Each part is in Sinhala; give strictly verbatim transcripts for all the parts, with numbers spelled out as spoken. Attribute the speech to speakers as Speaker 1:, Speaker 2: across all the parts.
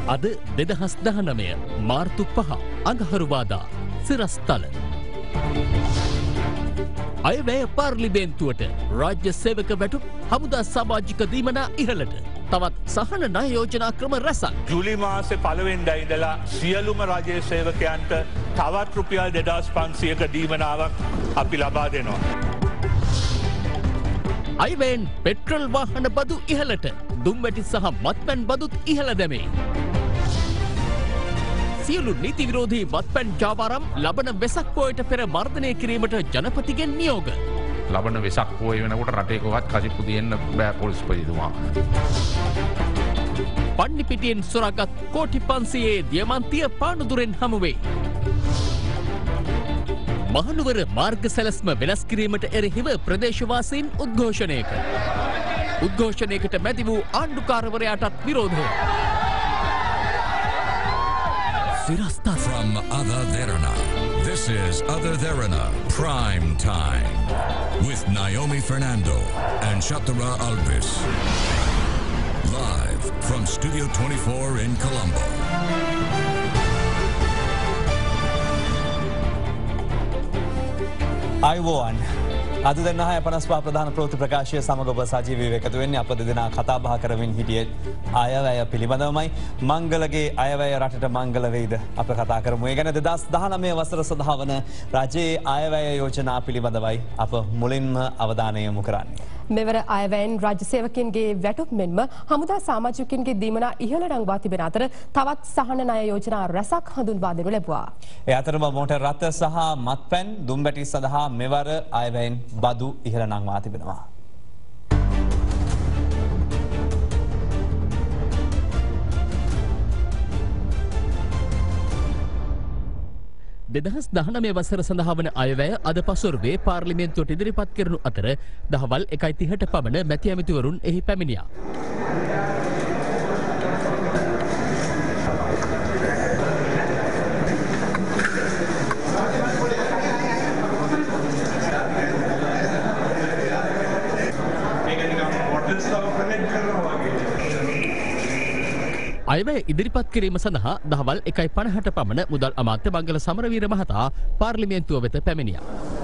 Speaker 1: අද දෙදහස් දහනවය මාර්තු පහ අඟහරුවාදා සිරස්තල. අයවැය පාර්ලිමේන්තුවට රාජ්‍ය සේවක වැටුප් හමුදා සමාජික දීමනා ඉහළට. තවත් සහන ණය යෝජනා ක්‍රම රැසක්.
Speaker 2: ජූලි මාසේ පළවෙනිදා ඉඳලා සියලුම රජයේ සේවකයන්ට තවත් රුපියල් දෙදාස් පන්සියයක දීමනාවක් අපි ලබා දෙනවා.
Speaker 1: අයවැයෙන් පෙට්‍රල් වාහන බදු ඉහළට. දුම්වැටි සහ මත්පැන් බදුත් ඉහළ දැමේ. සියලු නීති විරෝධී මත්පැන් ජාවාරම් ලබන වෙසක් පෝයට පෙර මර්ධනය කිරීමට ජනපතිගෙන් නියෝග.
Speaker 3: ලබන වෙසක් පෝය වෙනකොට රටේ කොහොමත් කසිප්පු තියෙන්න බෑ පොලිස්පතිතුමා.
Speaker 1: පන්නිපිටියෙන් සොරාගත් කෝටි පන්සියයේ දියමන්තිය පානුදුරෙන් හමුවේ. මහනුවර මාර්ග සැලැස්ම වෙනස් කිරීමට එරෙහිව ප්‍රදේශවාසීන් උද්ඝෝෂණයක. උද්ඝෝෂණයකට මැති වූ ආණ්ඩුකාරවරයාටත් විරෝධය.
Speaker 4: Sirasta from Ada Derana. This is Ada Derana Prime Time with Naomi Fernando and Shatara Alvis. Live from Studio twenty-four in Colombo.
Speaker 5: Ivon අද දෙන්නහය පනස්වා ප්‍රධාන ප්‍රෘති ප්‍රකාශය සමග ඔබ සජීවී එකතු වෙන්නේ අප දෙදෙනා කතා බහ කරමින් හිටියේ අයවැය පිළිබඳවමයි. මංගලගේ අයවැය රටට මංගල වෙයිද අප කතා කරමු. ඒ ගැන දෙදහස් දහනවය වසර සඳහා වන රජයේ අයවැය යෝජනා පිළිබඳවයි අප මුලින්ම අවධානය යොමු කරන්නේ.
Speaker 6: මෙවර අයවැයෙන් රාජ්‍ය සේවකයන්ගේ වැටුප් මෙන්ම හමුදා සමාජිකයන්ගේ දීමනා ඉහළ නංවා තිබෙන අතර තවත් සහන ණය යෝජනා රැසක් හඳුන්වා දෙනු ලැබුවා.
Speaker 5: ඒ අතරම මෝටර් රථ සහ මත්පැන් දුම්වැටි සඳහා මෙවර අයවැයෙන් බදු ඉහළ නංවා තිබෙනවා.
Speaker 1: දෙදහස් දහනවය වසර සඳහා වන අයවැය අද පසුරුවේ පාර්ලිමේන්තුවට ඉදිරිපත් කරනු අතර දහවල් එකයි තිහට පමණ මැති ඇමතිවරුන් එහි පැමිණියා. අයවැය ඉදිරිපත් කිරීම සඳහා දහවල් එකයි පණහට පමණ මුදල් අමාත්‍ය මංගල සමරවීර මහතා පාර්ලිමේන්තුව වෙත පැමිණියා.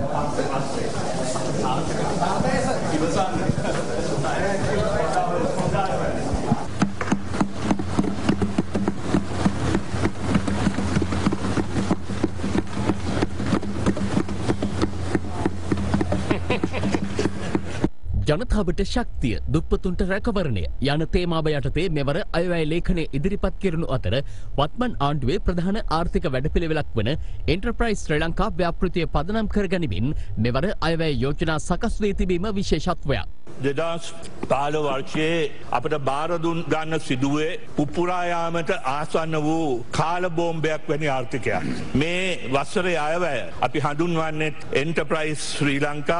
Speaker 1: ජනතාවට ශක්තිය දුප්පතුන්ට රැකවරණය යන තේමාව යටතේ මෙවර අයවැය ලේඛනය ඉදිරිපත් කරනු අතර වත්මන් ආණ්ඩුවේ ප්‍රධාන ආර්ථික වැඩපිළිවෙලක් වන එන්ටර්ප්‍රයිස් ශ්‍රී ලංකා ව්‍යාපෘතිය පදනම් කර ගනිමින් මෙවර අයවැය යෝජනා සකස් වී තිබීම විශේෂත්වයක්.
Speaker 2: දෙදස් පාල වර්ෂයේ අපට බාරදුන් ගන්න සිදුවේ පුපුරායාමට ආසන්න වූ කාල බෝම්බයක් වැනි ආර්ථිකයක්. මේ වස්සරේ අයවැය අපි හඳුන්වන්නෙත් එන්ටර්ප්‍රයිස් ශ්‍රී ලංකා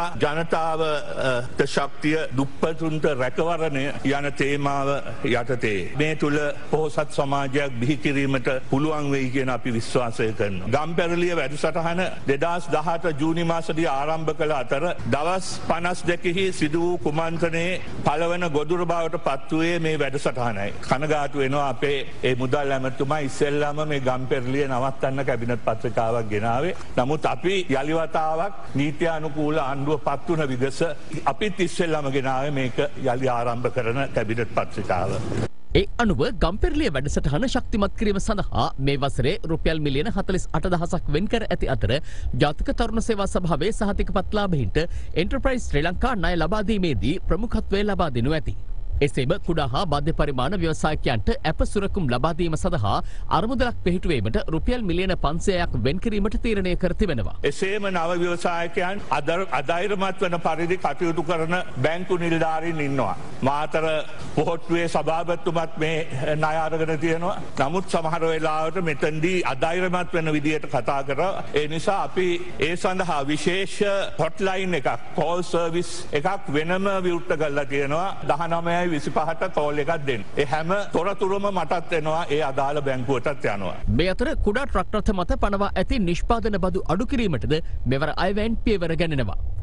Speaker 2: ජනතාවට ශක්තිය දුප්පතුන්ට රැකවරණය යන තේමාව යටතේ. මේ තුළ පොහොසත් සමාජයක් බිහිකිරීමට පුළුවන් වෙයි කියන අපි විශ්වාසය කරන. ගම්පැරලිය වැඩසටහන දෙදස් දහට ජූනි මාසදී ආරම්භ කළ අතර දවස් පනස් දෙකෙහි සිදු වූ කුමන්ත්‍රණයේ පළවන ගොදුර බවට පත්වයේ මේ වැඩසටහනයි. කනගාටු වෙනවා අපේ ඒ මුදල් ඇමතුමා ඉස්සෙල්ලාම මේ ගම්පෙරලිය නවත්තන්න කැබිනට් පත්‍රිකාවක් ගෙනාවේ. නමුත් අපි යළිවතාවක් නීති අනුකූල ආණ්ඩුව පත් වුණ විගස අපිත් ඉස්සෙල්ලාම ගෙනාවේ මේක යළි ආරම්භ කරන කැබිනට් පත්‍රිකාව.
Speaker 1: ඒ අනුව ගම්පෙරලිය වැඩසටහන ශක්තිමත් කිරීම සඳහා මේ වසරේ රුපියල් මිලියන හතළිස් අට දහසක් වෙන් කර ඇති අතර ජාතික තරුණ සේවා සභාවේ සහතිකපත් ලාභීන්ට එන්ටර්ප්‍රයිස් ශ්‍රී ලංකා ණය ලබා දීමේදී ප්‍රමුඛත්වය ලබා දෙනු ඇති. එසේම කුඩා හා මධ්‍ය පරිමාණ ව්‍යවසායකයන්ට ඇප සුරකුම් ලබා දීම සඳහා අරමුදලක් පිහිටුවීමට රුපියල් මිලියන පන්සියයක් වෙන් කිරීමට තීරණය කර තිබෙනවා.
Speaker 2: එසේම නව ව්‍යවසායකයන් අධෛර්යමත් වන පරිදි කටයුතු කරන බැංකු නිලධාරීන් ඉන්නවා. මාතර පොහොට්ටුවේ සභාපතිතුමත් මේ ණය අරගෙන තියෙනවා. නමුත් සමහර වෙලාවට මෙතනදී අධෛර්යමත් වෙන විදියට කතා කරා. ඒ නිසා අපි ඒ සඳහා විශේෂ හොට්ලයින් එකක් කෝල් සර්විස් එකක් වෙනම විවෘත කරලා තියෙනවා. දහනවය විසිපහට කෝල් එකක් දෙන්න. ඒ හැම තොරතුරුම මටත් එනවා ඒ අදාළ බැංකුවටත් යනවා.
Speaker 1: මේ අතර කුඩා ට්‍රක් රථ මත පනවා ඇති නිෂ්පාදන බදු අඩු කිරීමටද මෙවර අයවැයෙන් පියවර ගැනෙනවා.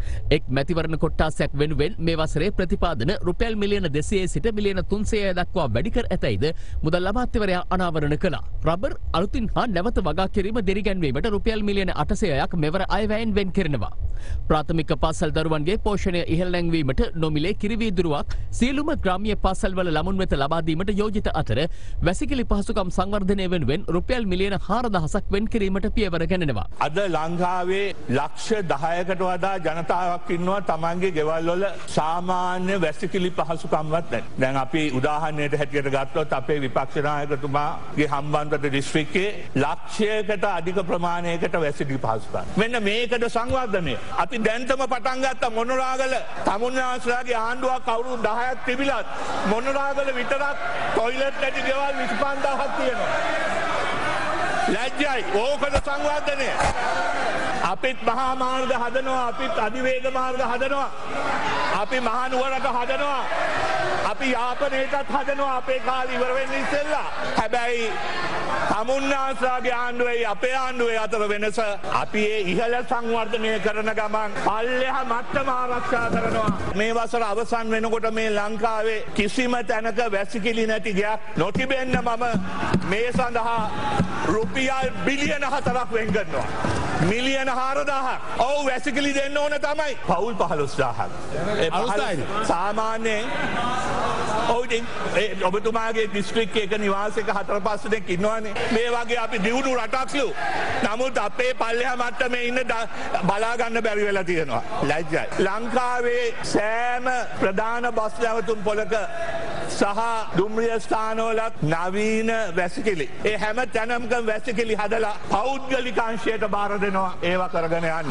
Speaker 1: එක් මැතිවරණ කොට්ටාසයක් වෙනුවෙන් මේ වසරේ ප්‍රතිපාදන රුපියල් මිලියන දෙසියයේ සිට මිලියන තුන්සියය දක්වා වැඩි කර ඇතැයිද මුදල් අමාත්‍යවරයා අනාවරණ කළා. රබර් අලුතින් හා නැවත වගා කිරීම දිරිගැන්වීමට රුපියල් මිලියන අටසියයක් මෙවර අයවැයෙන් වෙන් කරනවා. ප්‍රාථමික පාසල් දරුවන්ගේ පෝෂණය ඉහළ නැංවීමට නොමිලේ කිරිවීදුරුවක් සියලුම ග්‍රාමීය පාසල්වල ළමුන් වෙත ලබා දීමට යෝජිත අතර වැසිකිලි පහසුකම් සංවර්ධනය වෙනුවෙන් රුපියල් මිලියන හාරදහසක් වෙන් කිරීමට පියවර ගණනවා.
Speaker 2: අද ලංකාවේ ලක්ෂ දහයකට වඩා ජනතාවක් ඉන්නවා තමන්ගේ ගෙවල් වල සාමාන්‍ය වැසිකිලි පහසුකම්වත් නැහැ. දැන් අපි උදාහරණයට හැටියට ගත්තොත් අපේ විපක්ෂ නායකතුමාගේ හම්බන්තොට දිස්ත්‍රික්කයේ ලක්ෂයකට අධික ප්‍රමාණයකට වැසිකිලි පහසුකම්. මෙන්න මේකට සංවර්ධනය. අපි දැන්තම පටන් ගත්ත මොනරාගල තමුන්නාන්සලාගේ ආණ්ඩුවක් අවුරුදු දහයක් තිබිලත් මොනරාගල විතරක් ටොයිලට් නැති ගෙවල් විසි පන්දාහක් තියෙනවා. ලැජ්ජයි. ඕකද සංවර්ධනය. අපිත් මහා මාර්ග හදනවා, අපිත් අධිවේග මාර්ග හදනවා, අපි මහනුවරට හදනවා, අපි යාපනයටත් හදනවා අපේ කාලේ ඉවර වෙන්න ඉස්සෙල්ලා. හැබැයි තමුන්නාන්සලාගේ ආණ්ඩුවේ අපේ ආණ්ඩුවේ අතර වෙනස අපි ඒ ඉහළ සංවර්ධනය කරන ගමන් පල්ලෙහා මට්ටම ආරක්ෂා කරනවා. මේ වසර අවසන් වෙනකොට මේ ලංකාවේ කිසිම තැනක වැසිකිලි නැති ගයක් නොතිබෙන්න මම මේ සඳහා රුපියල් බිලියන හතරක් වෙන් කරනවා. මිලියන හාරදාහක්. ඔව් වැසිකිලි දෙන්න ඕන තමයි. පවුල් පහළොස්දාහක්. ඒ සාමාන්‍යයෙන් ඔව් ඉතින් ඔබතුමාගේ දිස්ත්‍රික්කයක නිවාසයක හතර පහ දෙනෙක් ඉන්නවනේ. මේ වගේ අපි දියුණු රටක්ලු. නමුත් අපේ පල්ලෙහා මට්ටමේ ඉන්න බලා ගන්න බැරි වෙලා තියෙනවා. ලැජ්ජයි. ලංකාවේ සෑම ප්‍රධාන බස් නැවතුම් පොලක සහ දුම්රිය ස්ථානවලත් නවීන වැසිකිලි. ඒ හැම තැනම වැසිකිලි හදලා පෞද්ගලික අංශයට බාර දෙනවා. ඒවා කරගෙන යන්න.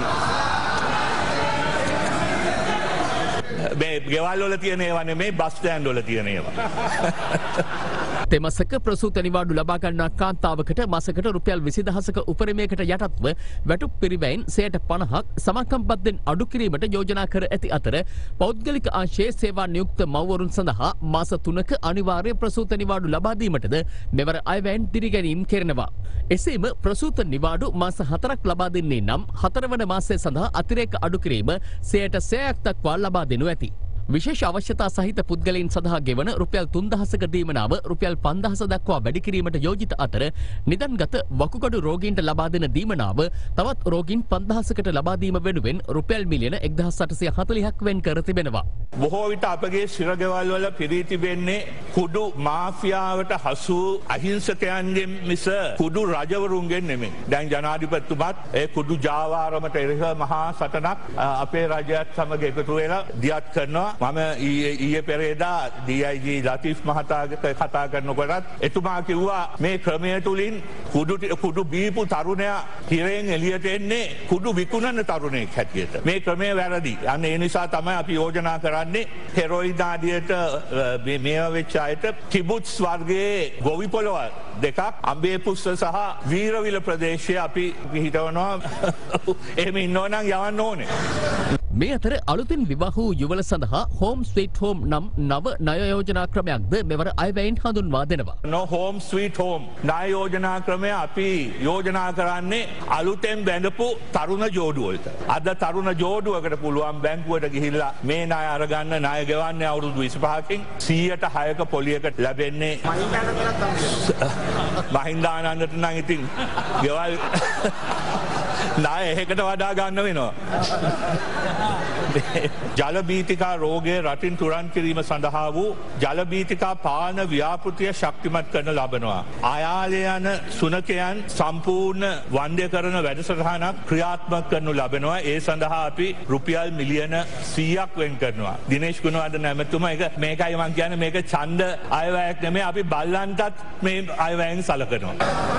Speaker 2: මේ ගෙවල් වල තියෙන ඒවා නෙමෙයි බස් ස්ටෑන්ඩ් වල තියෙන ඒවා.
Speaker 1: තෙමසක ප්‍රසූත නිවාඩු ලබා ගන්නා කාන්තාවකට මාසකට රුපියල් විසි දහසක උපරිමයකට යටත්ව වැටුප් පිරිවැයෙන් සියයට පනහක් සමාකම්පත්ෙන් අඩු කිරීමට යෝජනා කර ඇති අතර පෞද්ගලික අංශයේ සේවා නියුක්ත මව්වරුන් සඳහා මාස තුනක අනිවාර්ය ප්‍රසූත නිවාඩු ලබා දීමටද මෙවර අයවැයෙන් දිරිගැනීම් කෙරෙනවා. එසේම ප්‍රසූත නිවාඩු මාස හතරක් ලබා දෙන්නේ නම් හතරවන මාසය සඳහා අතිරේක අඩු කිරීම සියයට සෑයක් දක්වා ලබා දෙනු ඇති. විශේෂ අවශ්‍යතා සහිත පුද්ගලයන් සඳහා ගෙවන රුපියල් තුන්දහසක දීමනාව රුපියල් පන්දහස දක්වා වැඩි කිරීමට යෝජිත අතර නිදන්ගත වකුගඩු රෝගීන්ට ලබා දෙන දීමනාව තවත් රෝගීන් පන්දහසකට ලබා දීම වෙනුවෙන් රුපියල් මිලියන එක්දහස් අටසිය හතළිහක් වෙන් කර තිබෙනවා.
Speaker 2: බොහෝ විට අපගේ සිරගෙවල් වල පිරී තිබෙන්නේ කුඩු මාෆියාවට හසු අහිංසකයන්ගෙන් මිස කුඩු රජවරුන්ගෙන් නෙමෙයි. දැන් ජනාධිපතිතුමත් ඒ කුඩු ජාවාරමට එරෙහිව මහා සටනක් අපේ රජයත් සමග එකතු වෙලා දියත් කරනවා. මම ඊයේ පෙරේදා ඩී අයි ජී ලතිෆ් මහතාට කතා කරනකොටත් එතුමා කිව්වා මේ ක්‍රමය තුලින් කුඩු කුඩු බීපු තරුණයා හිරෙන් එළියට එන්නේ කුඩු විකුණන තරුණයෙක් හැටියට. මේ ක්‍රමය වැරදි. අන්න ඒ නිසා තමයි අපි යෝජනා කරන්නේ හෙරොයින් ආදියට මේවා වෙච්ච අයට කිබුත්ස් වර්ගයේ ගොවි පොළවල් දෙකක් අම්බේපුස්ස සහ වීරවිල ප්‍රදේශයේ අපි හිතවනවා එහෙම ඉන්නව නම් යවන්න ඕනේ.
Speaker 1: මේ අතර අලුතින් විවාහ වූ යුවල සඳහා හෝම් ස්වීට් හෝම් නම් නව ණය යෝජනා ක්‍රමයක්ද මෙවර අයවැයෙන් හඳුන්වා දෙනවා.
Speaker 2: No home sweet home ණය යෝජනා ක්‍රමය අපි යෝජනා කරන්නේ අලුතෙන් බැඳපු තරුණ ජෝඩු වලට. අද තරුණ ජෝඩුවකට පුළුවන් බැංකුවට ගිහිල්ලා මේ ණය අරගන්න ණය ගෙවන්නේ අවුරුදු විසිපහකින් සීයට හයක පොලියකට ලැබෙන්නේ. මහින්දානන්දට නම් ඉතින් ගෙවල් ණය එකකට වඩා ගන්න වෙනවා. ජලබීතිකා රෝගය රටින් තුරන් කිරීම සඳහා වූ ජලබීතිකා පාලන ව්‍යාපෘතිය ශක්තිමත් කරන ලබනවා. අයාලේ යන සුනකයන් සම්පූර්ණ වන්දය කරන වැඩසටහනක් ක්‍රියාත්මක කරනු ලබනවා. ඒ සඳහා අපි රුපියල් මිලියන සීයක් වෙන් කරනවා. දිනේෂ් ගුණවර්ධන ඇමතුමා ඒක මේකයි මං කියන්නේ මේක ඡන්ද අයවැයක් නෙමෙයි අපි බල්ලන්ටත් මේ අයවැයෙන් සලකනවා.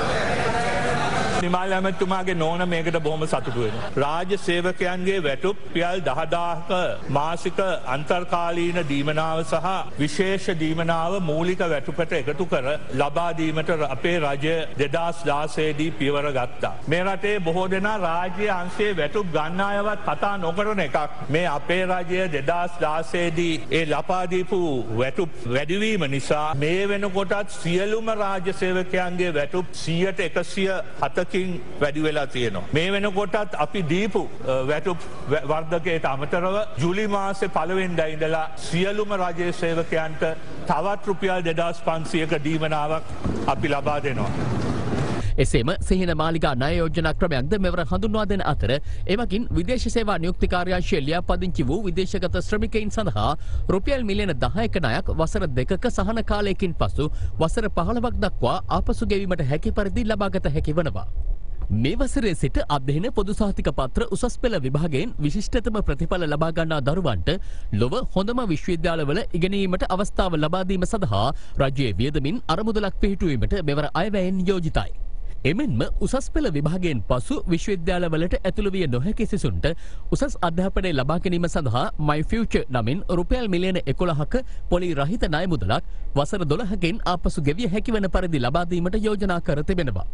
Speaker 2: නිමල් ඇමතුමාගේ නෝන මේකට බොහොම සතුටු වෙනවා. රාජ්‍ය සේවකයන්ගේ වැටුප් රුපියල් දහදාහක මාසික අන්තර්කාලීන දීමනාව සහ විශේෂ දීමනාව මූලික වැටුපට එකතු කර ලබා දීමට අපේ රජය දෙදහස් දාසය දී පියවර ගත්තා. මේ රටේ බොහෝ දෙනා රාජ්‍ය අංශයේ වැටුප් ගන්න අයවත් කතා නොකරන එකක්. මේ අපේ රජය දෙදහස් දාසය දී ඒ ලබා දීපු වැටුප් වැඩිවීම නිසා මේ වෙනකොටත් සියලුම රාජ්‍ය සේවකයන්ගේ වැටුප් සියයට එකසිය හතක හතකින් වැඩි වෙලා තියෙනවා. මේ වෙනකොටත් අපි දීපු වැටුප් වර්ධකයට අමතරව ජූලි මාසේ පළවෙනිදා ඉඳලා සියලුම රජයේ සේවකයන්ට තවත් රුපියල් දෙදාස් පන්සියයක දීමනාවක් අපි ලබා දෙනවා.
Speaker 1: එසේම සිහින මාලිගා ණය යෝජනා ක්‍රමයක්ද මෙවර හඳුන්වා දෙන අතර එමගින් විදේශ සේවා නියුක්ති කාර්යාංශය ලියාපදිංචි වූ විදේශගත ශ්‍රමිකයින් සඳහා රුපියල් මිලියන දහයක ණයක් වසර දෙකක සහන කාලයකින් පසු වසර පහළොවක් දක්වා ආපසු ගෙවීමට හැකි පරිදි ලබාගත හැකි වනවා. මේ වසරේ සිට අධ්‍යයන පොදු සහතික පත්‍ර උසස් පෙළ විභාගයෙන් විශිෂ්ටතම ප්‍රතිඵල ලබා ගන්නා දරුවන්ට ලොව හොඳම විශ්වවිද්‍යාලවල ඉගෙනීමට අවස්ථාව ලබා දීම සඳහා රජයේ වියදමින් අරමුදලක් පිහිටුවීමට මෙවර අයවැයෙන් යෝජිතයි. එමෙන්ම උසස් පෙළ විභාගයෙන් පසු විශ්වවිද්‍යාලවලට ඇතුළු විය නොහැකි සිසුන්ට උසස් අධ්‍යාපනය ලබා ගැනීම සඳහා My Future නමින් රුපියල් මිලියන එකොළහක පොලි රහිත ණය මුදලක් වසර දොළහකින් ආපසු ගෙවිය හැකි වන පරිදි ලබා දීමට යෝජනා කර තිබෙනවා.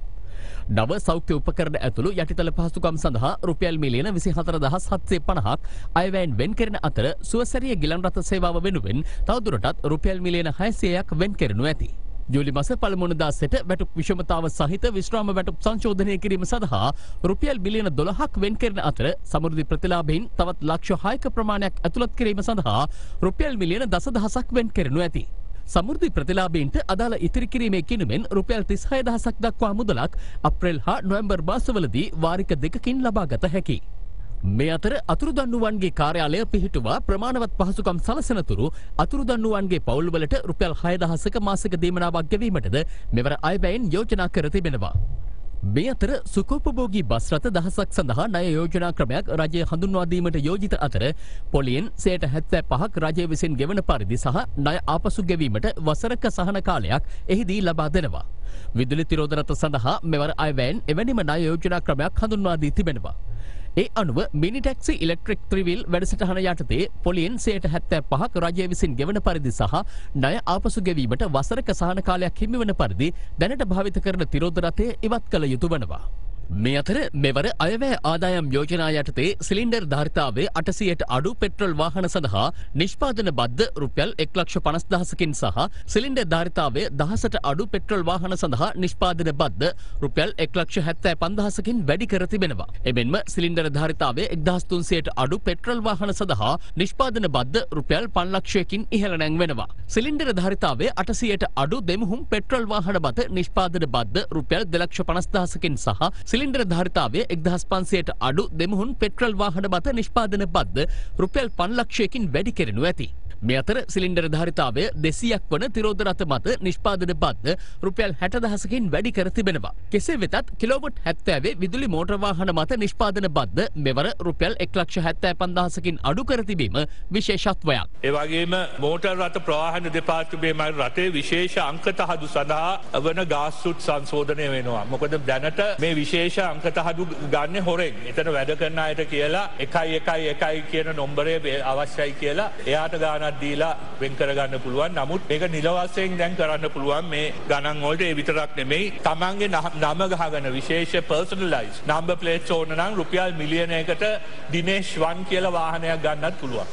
Speaker 1: නව සෞඛ්‍ය උපකරණ ඇතුළු යටිතල පහසුකම් සඳහා රුපියල් මිලියන විසිහතර දහස් හත්සිය පනහක් අයවැයෙන් වෙන් කෙරෙන අතර සුවසැරිය ගිලන් රථ සේවාව වෙනුවෙන් තවදුරටත් රුපියල් මිලියන හයසියයක් වෙන් කෙරෙනු ඇති. ජූලි මාස පළමුවනදා සිට වැටුප් විෂමතාව සහිත විශ්‍රාම වැටුප් සංශෝධනය කිරීම සඳහා රුපියල් බිලියන දොළහක් වෙන් කෙරෙන අතර සමෘද්ධි ප්‍රතිලාභීන් තවත් ලක්ෂ හයක ප්‍රමාණයක් ඇතුළත් කිරීම සඳහා රුපියල් මිලියන දසදහසක් වෙන් කෙරෙනු ඇති. සමෘද්ධි ප්‍රතිලාභීන්ට අදාළ ඉතිරි කිරීමේ කිනුමෙන් රුපියල් තිස්හය දහසක් දක්වා මුදලක් අප්‍රේල් හා නොවැම්බර් මාසවලදී වාරික දෙකකින් ලබාගත හැකියි. මේ අතර අතුරුදන්නුවන්ගේ කාර්යාලය පිහිටුවා ප්‍රමාණවත් පහසුකම් සලසනතුරු අතුරුදන්නුවන්ගේ පවුල්වලට රුපියල් හය දහසක මාසික දීමනාවක් ගෙවීමටද මෙවර අයවැයෙන් යෝජනා කර තිබෙනවා. මේ අතර සුකෝපභෝගී බස් රථ දහසක් සඳහා ණය යෝජනා ක්‍රමයක් රජය හඳුන්වා දීමට යෝජිත අතර පොලියෙන් සයට හැත්තෑ පහක් රජය විසින් ගෙවන පරිදි සහ ණය ආපසු ගෙවීමට වසරක සහන කාලයක් එහිදී ලබා දෙනවා. විදුලි තිරෝධ රථ සඳහා මෙවර අයවැයෙන් එවැනිම ණය යෝජනා ක්‍රමයක් හඳුන්වා දී තිබෙනවා. ඒ අනුව මිනි ටැක්සි ඉලෙක්ට්‍රික් ත්‍රිවිල් වැඩසටහන යටතේ පොලියෙන් සයට හැත්තෑ පහක් රජය විසින් ගෙවන පරිදි සහ ණය ආපසු ගෙවීමට වසරක සහන කාලයක් හිමිවන පරිදි දැනට භාවිත කරන තිරෝධ රථය ඉවත් කළ යුතු වනවා. මේ අතර මෙවර අයවැය ආදායම් යෝජනා යටතේ සිලින්ඩර් ධාරිතාවේ අටසියයට අඩු පෙට්‍රල් වාහන සඳහා නිෂ්පාදන බද්ධ රුපියල් එක් ලක්ෂ පනස් දහසකින් සහ සිලින්ඩර් ධාරිතාවේ දහසට අඩු පෙට්‍රල් වාහන සඳහා නිෂ්පාදන බද්ධ රුපියල් එක් ලක්ෂ හැත්තෑ පන්දහසකින් වැඩි කර තිබෙනවා. එමෙන්ම සිලින්ඩර් ධාරිතාවේ එක්දහස් තුන්සියයට අඩු පෙට්‍රල් වාහන සඳහා නිෂ්පාදන බද්ධ රුපියල් පන්ලක්ෂයකින් ඉහළ නැංවෙනවා. සිලින්ඩර් ධාරිතාවේ අටසියයට අඩු දෙමුහුම් පෙට්‍රල් වාහන බත නිෂ්පාදන බද්ධ රුපියල් දෙලක්ෂ පනස් දහසකින් සහ සිලින්ඩර් ධාරිතාවය එක්දහස් පන්සියයට අඩු දෙමුහුන් පෙට්‍රල් වාහන බත නිෂ්පාදන බද්ධ රුපියල් පන්ලක්ෂයකින් වැඩි කෙරෙනු ඇති. මේ අතර සිලින්ඩර් ධාරිතාවය දෙසීයක් වන තිරෝධ රථ මත නිෂ්පාදන බද්ධ රුපියල් හැට දහසකින් වැඩි කර තිබෙනවා. කෙසේ වෙතත් කිලෝවොට් හැත්තෑවේ විදුලි මෝටර වාහන මත නිෂ්පාදන බද්ධ මෙවර රුපියල් එක් ලක්ෂ හැත්තෑ පන්දහසකින් අඩු කර තිබීම විශේෂත්වයක්.
Speaker 2: ඒ වගේම මෝටර් රථ ප්‍රවාහන දෙපාර්තමේන්තුවේ රටේ විශේෂ අංක තහඩු සඳහා වන ගාස්තුත් සංශෝධනය වෙනවා. මොකද දැනට මේ විශේෂ අංක තහඩු ගන්න හොරෙන්. එතන වැඩ කරන අයට කියලා එකයි එකයි එකයි කියන නම්බරය අවශ්‍යයි කියලා එයාට ගාන දීලා වෙන් කරගන්න පුළුවන්. නමුත් මේක නිල වශයෙන් දැන් කරන්න පුළුවන් මේ ගණන් වලට. ඒ විතරක් නෙමෙයි තමන්ගේ නම ගහගෙන විශේෂ පර්සනලයිස් නම්බර් ප්ලේට්ස් ඕන නම් රුපියල් මිලියනයකට දිනේෂ් වන් කියලා වාහනයක් ගන්නත් පුළුවන්.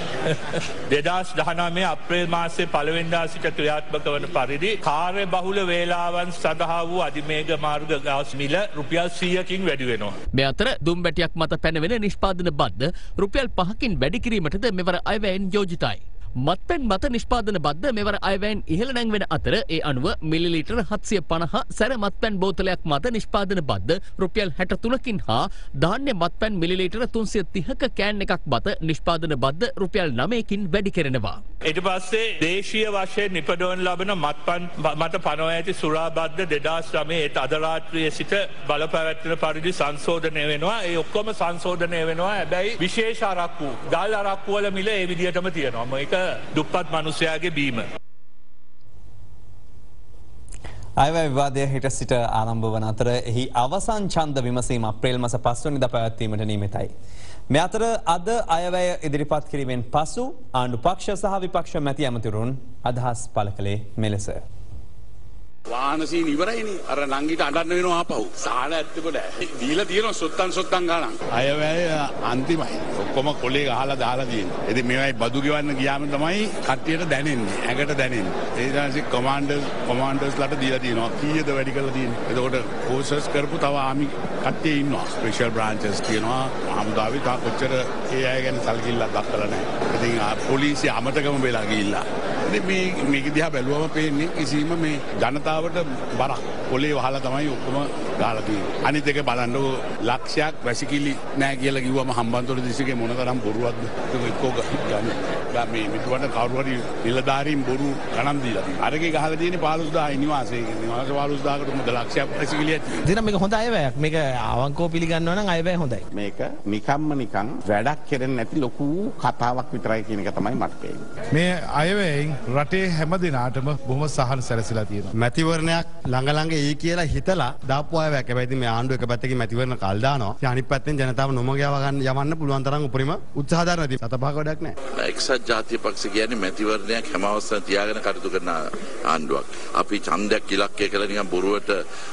Speaker 2: දෙදහස් දහනවය අප්‍රේල් මාසයේ පළවෙනිදා සිට ක්‍රියාත්මක වන පරිදි කාර්ය බහුල වේලාවන් සඳහා වූ අධිමේඝ මාර්ග ගාස් මිල රුපියල් සීයකින් වැඩි වෙනවා.
Speaker 1: මේ අතර දුම් බැටියක් මත පැනවෙන නිෂ්පාදන බද්ධ රුපියල් පහකින් වැඩි කිරීමටද මෙවර අයවැයෙන් යෝජිතයි. මත්පැන් මත නිෂ්පාදන බද්ධ මෙවර අයවැයෙන් ඉහළ නැංවෙන අතර ඒ අනුව මිලිලීටර් හත්සිය පනහ සැර මත්පැන් බෝතලයක් මත නිෂ්පාදන බද්ධ රුපියල් හැට තුනකින් හා ධාන්‍ය මත්පැන් මිලිලීටර් තුන්සිය තිහක කෑන් එකක් මත නිෂ්පාදන බද්ධ රුපියල් නවයකින් වැඩි කෙරෙනවා.
Speaker 2: ඊට පස්සේ දේශීය වශයෙන් නිපදවන ලබන මත්පැන් මත පනවා ඇති සුරා බද්ධ දෙදහස් නවයේ අද රාත්‍රියේ සිට බලපැවැත්වෙන පරිදි සංශෝධනය වෙනවා. ඒ ඔක්කොම සංශෝධනය වෙනවා. හැබැයි විශේෂ අරක්කු ගල් අරක්කු වල මිල ඒ විදිහටම තියෙනවා. මේක දුප්පත් මනුස්සයාගේ බීම.
Speaker 5: අයවැය විවාදය හෙට සිට ආරම්භ වන අතර එහි අවසන් ඡන්ද විමසීම අප්‍රේල් මාස පස්වැනිදා පැවැත්වීමට නියමිතයි. මේ අතර අද අයවැය ඉදිරිපත් කිරීමෙන් පසු ආණ්ඩු පක්ෂ සහ විපක්ෂ මැති ඇමතිවරුන් අදහස් පළ කළේ මෙලෙස.
Speaker 7: වාහන සීන් ඉවරයිනේ. අර නංගිට අඬන්න වෙනවා ආපහු. සාහන ඇත්තෙම නෑ. දීලා තියෙනවා සොත්තන් සොත්තන් ගානක්. අයවැය අන්තිමයි. ඔක්කොම කොලේ ගහලා දාලා තියෙනවා. ඉතින් මේවයි බදු ගෙවන්න ගියාම තමයි කට්ටියට දැනෙන්නේ. ඇඟට දැනෙන්නේ. ඒ දාසේ කමාන්ඩර්ස් කමාන්ඩර්ස්ලාට දීලා තියෙනවා. කීයද වැඩි කරලා තියෙන්නේ. එතකොට කෝසස් කරපු තව ආමි කට්ටිය ඉන්නවා. ස්පෙෂල් බ්‍රාන්චස් තියෙනවා. ආමුදාවේ තා කොච්චර ඒ අය ගැන සල්කිල්ලක් දක්වලා නැහැ. ඉතින් පොලිසිය අමතකම වෙලා ගිහිල්ලා. ඉතින් මේ මේක දිහා බැලුවම පේන්නේ කිසිම මේ ජනතාවට බරක් පොලේ වහලා තමයි ඔක්කොම ගහලා තියෙන්නේ. අනිත් එක බලන්නකො ලක්ෂයක් වැසිකිලි නැහැ කියලා කිව්වම හම්බන්තොට දිස්ත්‍රික්කේ මොනතරම් බොරුවක්ද? ඒක එක්කෝ ගන්නේ. මේ මිතුවට කවුරු හරි නිලධාරීන් බොරු ගණන් දීලා තියෙනවා. අරගේ ගහලා තියෙන්නේ පහළොස් දාහයි නිවාසයේ. නිවාස පහළොස් දාහකට මොකද ලක්ෂයක් වැසිකිලියක් තියෙනවා.
Speaker 8: ඉතින් මේක හොඳ අයවැයක්. මේක අවංකව පිළිගන්නවා නම් අයවැය හොඳයි.
Speaker 7: මේක නිකම්ම නිකන් වැඩක් කෙරෙන්නේ නැති ලොකු කතාවක් විතරයි කියන එක තමයි මට පේන්නේ.
Speaker 9: මේ අයවැයෙන් රටේ හැම දිනාටම බොහොම සහන සැලසීලා තියෙනවා.
Speaker 10: මැතිවරණයක් ළඟ ළඟ එයි කියලා හිතලා දාපු අයවැයක්. හැබැයි ඉතින් මේ ආණ්ඩුව එක පැත්තකින් මැතිවරණ කල් දානවා. ඉතින් අනිත් පැත්තෙන් ජනතාව නොමග යවගන්න යවන්න පුළුවන් තරම් උපරිම උත්සාහ දරන ඉතින් සතපහක වැඩක් නැහැ.
Speaker 11: එක්සත් ජාතික පක්ෂ කියන්නේ මැතිවරණයක් හැම අවස්ථාවෙම තියාගෙන කටයුතු කරන ආණ්ඩුවක්. අපි ඡන්දයක් ඉලක්කය කියලා නිකන් බොරුවට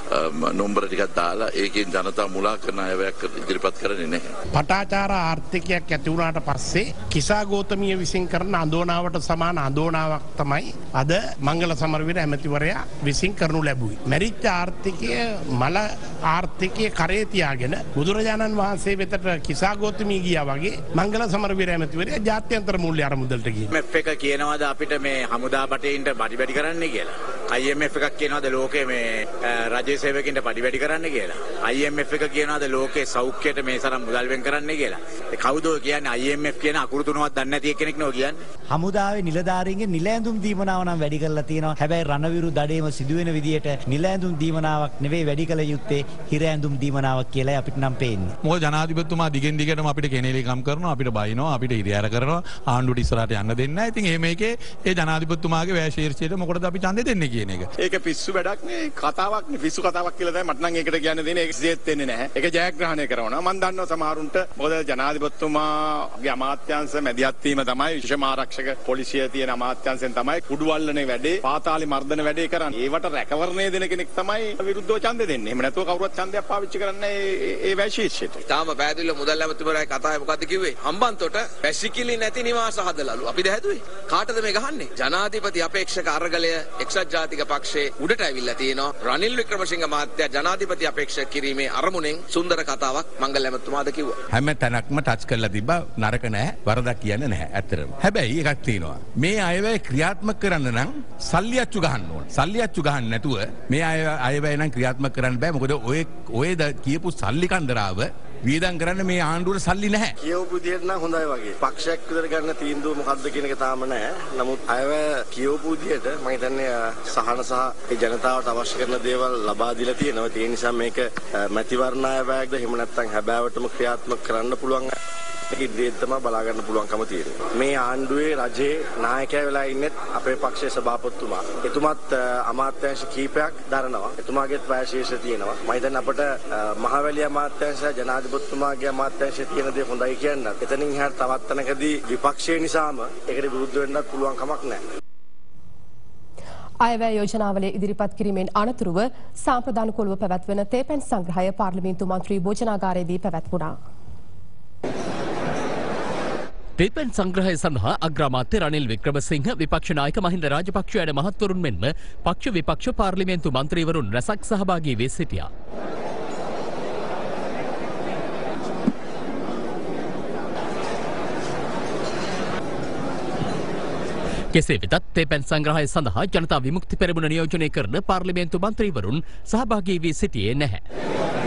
Speaker 11: නම්බර ටිකක් දාලා ඒකෙන් ජනතාව මුලා කරන අයවැයක් ඉදිරිපත් කරන්නේ නැහැ.
Speaker 12: පටාචාර ආර්ථිකයක් ඇති වුණාට පස්සේ කිසා ගෝතමිය විසින් කරන අඳෝනාවට සමාන අඳෝනාවක් තමයි අද මංගල සමරවීර ඇමතිවරයා විසින් කරනු ලැබුවේ. මැරිච්ච ආර්ථිකය මල ආර්ථිකය කරේ තියාගෙන බුදුරජාණන් වහන්සේ වෙතට කිසා ගෝතමිය ගියා වගේ මංගල සමරවීර ඇමතිවරයා ජාත්‍යන්තර මූල්‍ය අරමුදලට ගියා.
Speaker 13: I M F එක කියනවාද අපිට මේ හමුදා බටේන්ට පඩි වැඩි කරන්න කියලා. I M F එකක් කියනවාද ලෝකේ මේ රජයේ සේවකින්ට පඩි වැඩි කරන්න කියලා. I M F එක කියනවාද ලෝකේ සෞඛ්‍යයට මේ තරම් මුදල් වෙන් කරන්න කියලා. ඒ කවුද කියන්නේ I M F කියන අකුරු තුනවත් දන්නේ නැති කෙනෙක් නෝ කියන්නේ.
Speaker 8: හමුදාවේ නිලධාරීන්ගේ නිල ඇඳුම් දීමනාව නම් වැඩි කරලා තියෙනවා. හැබැයි රණවිරු දඩේම සිදුවෙන විදියට නිල ඇඳුම් දීමනාවක් නෙවෙයි වැඩි කළ යුත්තේ හිර ඇඳුම් දීමනාවක් කියලා අපිට නම් පේන්නේ.
Speaker 3: මොකද ජනාධිපතිතුමා දිගෙන් දිගටම අපිට කෙනෙලිකම් කරනවා, අපිට බයිනවා, අපිට ඉරියාර කරනවා, ආණ්ඩුවට ඉස්සරහට යන්න දෙන්නේ නැහැ. ඉතින් එහෙම එකේ ඒ ජනාධිපතිතුමාගේ වැය ශීර්ෂයට මොකටද අපි ඡන්දෙ දෙන්නේ කියන එක.
Speaker 7: ඒක පිස්සු වැඩක් නේ, කතාවක් නේ, පිස්සු කතාවක් කියලා තමයි මට නම් ඒකට කියන්න දෙන්නේ. ඒක සිද්ධ වෙන්නේ නැහැ. ඒක ජයග්‍රහණය කරනවා. මම දන්නවා සමහරුන්ට මොකද ජනාධිපතිතුමාගේ අමාත්‍යාංශ මැදිහත් වීම තමයි විශේෂ ආරක්ෂක පොලිසිය තියෙන අමාත්‍යාංශෙන් තමයි කුඩුවල්ලනේ වැඩේ, පාතාලි මර්ධන වැඩේ කරන්නේ. ඒවට රැකවරණය දෙන කෙනෙක් තමයි විරුද්ධව ඡන්දෙ දෙන්නේ. එහෙම නැතුව කවුරුත් ඡන්දයක් පාවිච්චි කරන්නේ ඒ වැය ශීර්ෂයට.
Speaker 14: තාම පැහැදිලිව මුදල් ඇමතිවරයා කතාවේ මොකද්ද කිව්වේ? හම්බන්තොට වැසිකිලි නැති නිවාස හදලාලු. අපි දැහැදුවේ. කාටද මේ ගහන්නේ? ජනාධිපති අපේක්ෂක අරගලය එක්සත් ජාතික පක්ෂයේ උඩට ඇවිල්ලා තියෙනවා. රනිල් වික්‍රමසිංහ මහත්තයා ජනාධිපති අපේක්ෂක කිරීමේ අරමුණෙන් සුන්දර කතාවක් මංගල ඇමතුමාද කිව්වා.
Speaker 3: හැම තැනක්ම ටච් කරලා තිබ්බා, නරක නැහැ, වරදක් කියන්නේ නැහැ ඇත්තටම. හැබැයි එකක් තියෙනවා. මේ අයවැය ක්‍රියාත්මක කරන්න නම් සල්ලි අච්චු ගහන්න ඕන. සල්ලි අච්චු ගහන්න නැතුව මේ අයවැය නම් ක්‍රියාත්මක කරන්න බෑ. මොකද ඔය ඔය කියපු සල්ලි කන්දරාව වියදම් කරන්න මේ ආණ්ඩුවට සල්ලි නැහැ.
Speaker 15: කියවපු විදියට නම් හොඳයි වගේ. පක්ෂයක් විතර ගන්න තීන්දුව මොකද්ද කියන එක තාම නැහැ. නමුත් අයවැය කියවපු විදියට මම හිතන්නේ සහන සහ ඒ ජනතාවට අවශ්‍ය කරන දේවල් ලබා දීලා තියෙනවා. ඒ නිසා මේක මැතිවරණ අයවැයක්ද එහෙම නැත්නම් හැබෑවටම ක්‍රියාත්මක කරන්න පුළුවන් මේක ඉදිරියට තමයි බලා ගන්න පුළුවන්කම තියෙනවා. මේ ආණ්ඩුවේ රජයේ නායකයා වෙලා ඉන්නේ අපේ පක්ෂයේ සභාපතිතුමා. එතුමත් අමාත්‍යාංශ කීපයක් දරනවා. එතුමාගේත් වයසීශ තියෙනවා. මම හිතන්නේ අපට මහවැලි අමාත්‍යාංශය ජනාධිපතිතුමාගේ අමාත්‍යාංශය තියෙන දේ හොඳයි කියන්නත්. එතනින් එහාට තවත් තැනකදී විපක්ෂයේ නිසාම ඒකට විරුද්ධ වෙන්නත් පුළුවන් කමක් නැහැ.
Speaker 6: අයවැය යෝජනාවල ඉදිරිපත් කිරීමෙන් අනතුරුව සාම්ප්‍රදාන කොළුව පැවැත්වෙන තේපැන් සංග්‍රහය පාර්ලිමේන්තු මන්ත්‍රී භෝජනාගාරයේදී පැවැත්වුණා.
Speaker 1: තේපැන් සංග්‍රහය සඳහා අග්‍රාමාත්‍ය රනිල් වික්‍රමසිංහ, විපක්ෂ නායක මහින්ද රාජපක්ෂ යන මහත්වරුන් මෙන්ම පක්ෂ විපක්ෂ පාර්ලිමේන්තු මන්ත්‍රීවරුන් රැසක් සහභාගී වී සිටියා. කෙසේ වෙතත් තේපැන් සංග්‍රහය සඳහා ජනතා විමුක්ති පෙරමුණ නියෝජනය කරන පාර්ලිමේන්තු මන්ත්‍රීවරුන් සහභාගී වී සිටියේ නැහැ.